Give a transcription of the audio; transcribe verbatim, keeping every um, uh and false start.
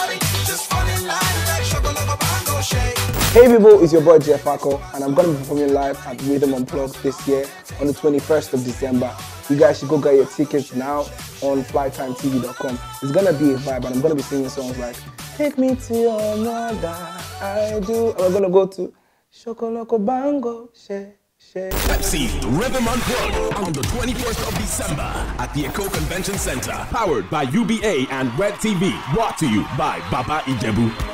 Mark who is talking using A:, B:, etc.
A: body, just fall in line like Shokoloko Bango shake.
B: Hey people, it's your boy Jeff Akoh, and I'm going to be performing live at Rhythm Unplugged this year on the twenty-first of December. You guys should go get your tickets now on flytime T V dot com. It's going to be a vibe, and I'm going to be singing songs like Take Me to Your Mother, I Do. And we're going to go to Shokoloko Bango shake.
C: Pepsi Rhythm Unplugged on the twenty-first of December at the Akoh Convention Center. Powered by U B A and Red T V. Brought to you by Baba Ijebu.